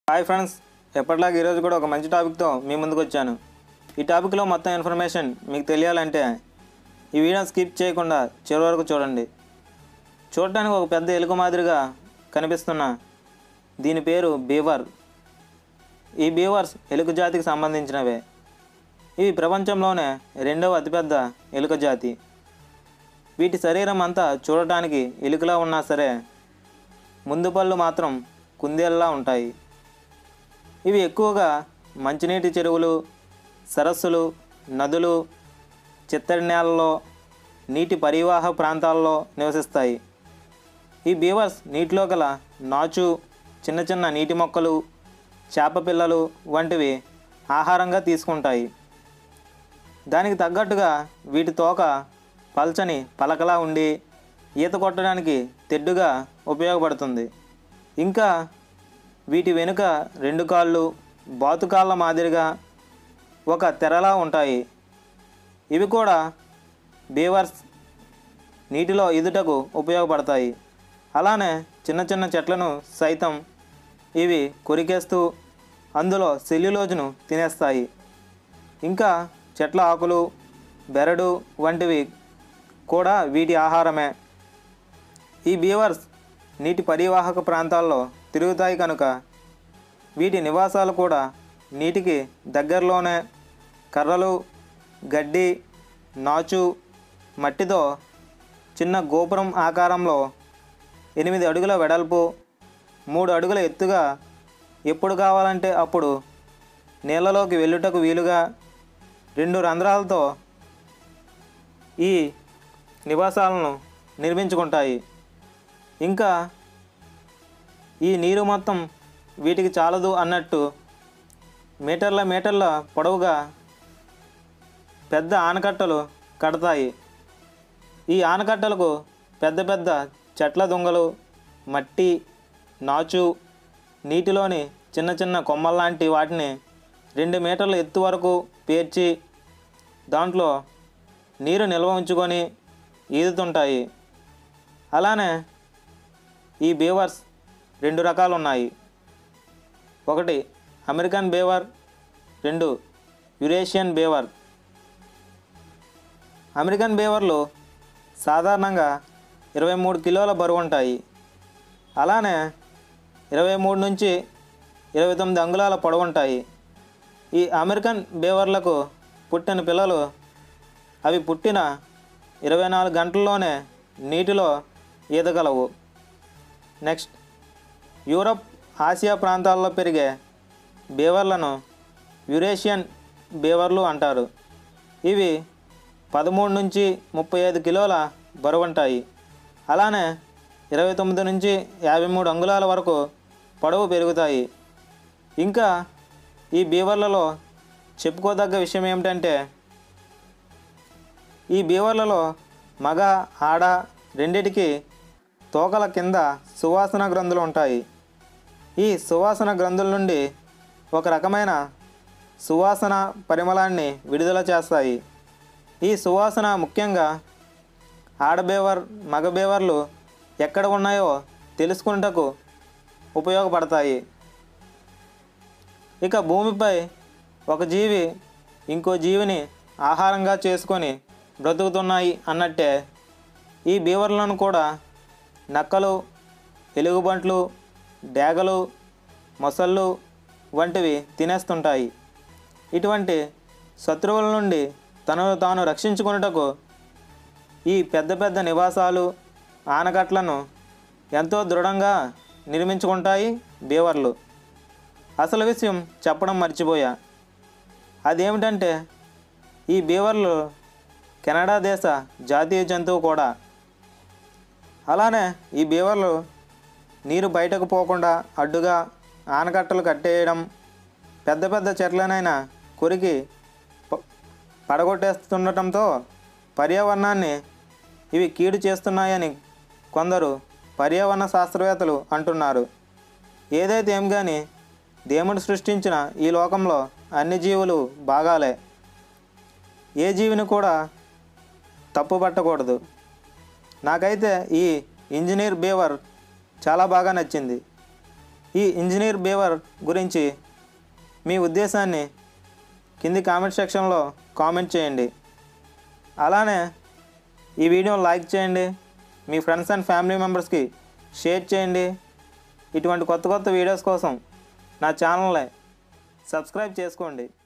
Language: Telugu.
హాయ్ ఫ్రెండ్స్, ఎప్పటిలాగా ఈరోజు కూడా ఒక మంచి టాపిక్తో మీ ముందుకు వచ్చాను. ఈ టాపిక్లో మొత్తం ఇన్ఫర్మేషన్ మీకు తెలియాలంటే ఈ వీడియో స్కిప్ చేయకుండా చివరి వరకు చూడండి. చూడటానికి ఒక పెద్ద ఎలుక మాదిరిగా కనిపిస్తున్న దీని పేరు బీవర్. ఈ బీవర్స్ ఎలుక జాతికి సంబంధించినవే. ఇవి ప్రపంచంలోనే రెండవ అతిపెద్ద ఎలుక జాతి. వీటి శరీరం అంతా చూడటానికి ఎలుకలా ఉన్నా సరే ముందు పళ్ళు మాత్రం కుందేళ్ళలా ఉంటాయి. ఇవి ఎక్కువగా మంచినీటి చెరువులు, సరస్సులు, నదులు, చిత్తడి నేలలో, నీటి పరివాహ ప్రాంతాల్లో నివసిస్తాయి. ఈ బీవర్స్ నీటిలో గల నాచు, చిన్న చిన్న నీటి మొక్కలు, చేప పిల్లలు వంటివి ఆహారంగా తీసుకుంటాయి. దానికి తగ్గట్టుగా వీటి తోక పల్చని పలకలా ఉండి ఈత కొట్టడానికి తెడ్డుగా ఉపయోగపడుతుంది. ఇంకా వీటి వెనుక రెండు కాళ్ళు బాతుకాళ్ళ మాదిరిగా ఒక తెరలా ఉంటాయి. ఇవి కూడా బీవర్స్ నీటిలో ఈదుటకు ఉపయోగపడతాయి. అలానే చిన్న చిన్న చెట్లను సైతం ఇవి కొరికేస్తూ అందులో సెల్యులోజ్ను తినేస్తాయి. ఇంకా చెట్ల ఆకులు, బెరడు వంటివి కూడా వీటి ఆహారమే. ఈ బీవర్స్ నీటి పరివాహక ప్రాంతాల్లో తిరుగుతాయి కనుక వీటి నివాసాలు కూడా నీటికి దగ్గరలోనే కర్రలు, గడ్డి, నాచు, మట్టితో చిన్న గోపురం ఆకారంలో 8 అడుగుల వెడల్పు, 3 అడుగుల ఎత్తుగా ఎప్పుడు కావాలంటే అప్పుడు నీళ్ళలోకి వెళ్ళుటకు వీలుగా 2 రంధ్రాలతో ఈ నివాసాలను నిర్మించుకుంటాయి. ఇంకా ఈ నీరు మొత్తం వీటికి చాలదు అన్నట్టు మీటర్ల పొడవుగా పెద్ద ఆనకట్టలు కడతాయి. ఈ ఆనకట్టలకు పెద్ద పెద్ద చెట్ల దుంగలు, మట్టి, నాచు, నీటిలోని చిన్న చిన్న కొమ్మల్లాంటి వాటిని 2 మీటర్ల ఎత్తు వరకు పేర్చి దాంట్లో నీరు నిల్వ ఉంచుకొని ఈదుతుంటాయి. అలానే ఈ బీవర్స్ 2 రకాలు ఉన్నాయి. ఒకటి American beaver, 2 Eurasian beaver. American బీవర్లు సాధారణంగా 23 కిలోల బరువు ఉంటాయి. అలానే 23 నుంచి 29 అంగుళాల పొడవు ఉంటాయి. ఈ అమెరికన్ బీవర్లకు పుట్టిన పిల్లలు అవి పుట్టిన 24 గంటల్లోనే నీటిలో ఈదగలవు. నెక్స్ట్, యూరప్, ఆసియా ప్రాంతాల్లో పెరిగే బీవర్లను యురేషియన్ బీవర్లు అంటారు. ఇవి 13 నుంచి 35 కిలోల బరువు ఉంటాయి. అలానే 29 నుంచి 53 అంగుళాల వరకు పొడవు పెరుగుతాయి. ఇంకా ఈ బీవర్లలో చెప్పుకోదగ్గ విషయం ఏమిటంటే ఈ బీవర్లలో మగ, ఆడ రెండిటికి తోకల కింద సువాసన గ్రంథులు ఉంటాయి. ఈ సువాసన గ్రంథుల నుండి ఒక రకమైన సువాసన పరిమళాన్ని విడుదల చేస్తాయి. ఈ సువాసన ముఖ్యంగా ఆడబేవర్, మగ బేవర్లు ఎక్కడ ఉన్నాయో తెలుసుకున్నటకు ఉపయోగపడతాయి. ఇక భూమిపై ఒక జీవి ఇంకో జీవిని ఆహారంగా చేసుకొని బ్రతుకుతున్నాయి అన్నట్టే ఈ బీవర్లను కూడా నక్కలు, ఎలుగుబంట్లు, డేగలు, మొసళ్ళు వంటివి తినేస్తుంటాయి. ఇటువంటి శత్రువుల నుండి తనను తాను రక్షించుకున్నటకు ఈ పెద్ద పెద్ద నివాసాలు, ఆనకట్లను ఎంతో దృఢంగా నిర్మించుకుంటాయి బీవర్లు. అసలు విషయం చెప్పడం మర్చిపోయా. అదేమిటంటే ఈ బీవర్లు కెనడా దేశ జాతీయ జంతువు కూడా. అలానే ఈ బీవర్లు నీరు బయటకు పోకుండా అడ్డుగా ఆనకట్టలు కట్టేయడం, పెద్ద పెద్ద చెట్లనైనా కొరికి పడగొట్టేస్తుండటంతో పర్యావరణాన్ని ఇవి కీడు చేస్తున్నాయని కొందరు పర్యావరణ శాస్త్రవేత్తలు అంటున్నారు. ఏదైతే ఏం కానీ దేవుడు సృష్టించిన ఈ లోకంలో అన్ని జీవులు బాగాలే. ఏ జీవిని కూడా తప్పు పట్టకూడదు. నాకైతే ఈ ఇంజనీర్ బీవర్ చాలా బాగా నచ్చింది. ఈ ఇంజనీర్ బీవర్ గురించి మీ ఉద్దేశాన్ని కింది కామెంట్ సెక్షన్లో కామెంట్ చేయండి. అలానే ఈ వీడియోని లైక్ చేయండి, మీ ఫ్రెండ్స్ అండ్ ఫ్యామిలీ మెంబర్స్కి షేర్ చేయండి. ఇటువంటి కొత్త వీడియోస్ కోసం నా ఛానల్ని సబ్స్క్రైబ్ చేసుకోండి.